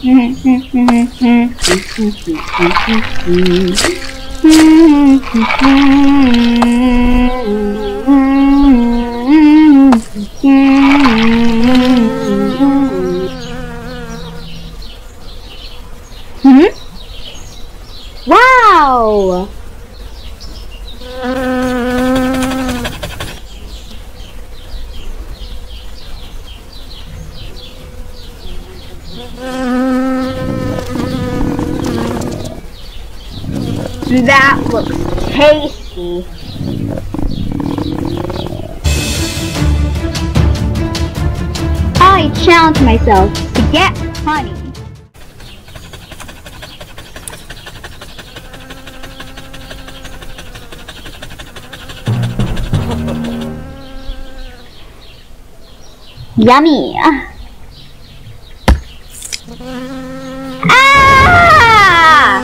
Wow! That looks tasty. I challenge myself to get honey. Yummy. Ah!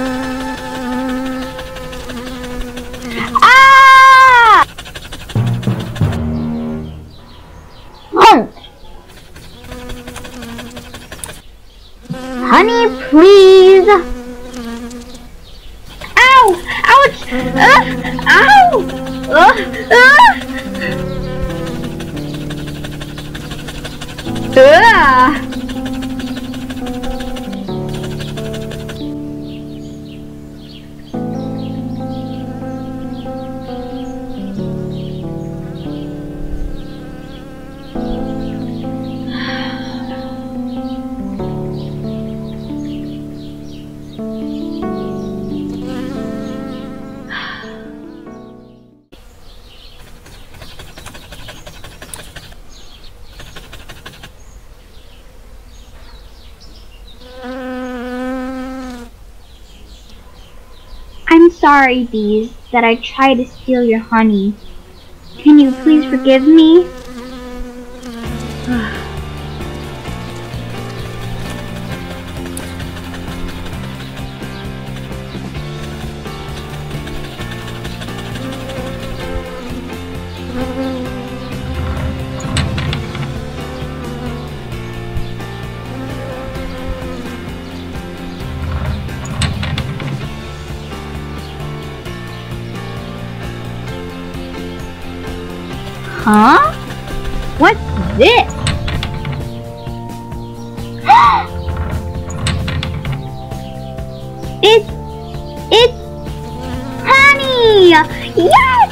Ah! Honey, please. Ow! Ouch! Ow! I'm sorry, bees, that I tried to steal your honey. Can you please forgive me? Huh? What's this? It's honey! Yes!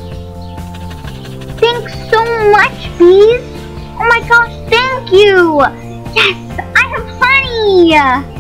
Thanks so much, bees! Oh my gosh, thank you! Yes, I have honey!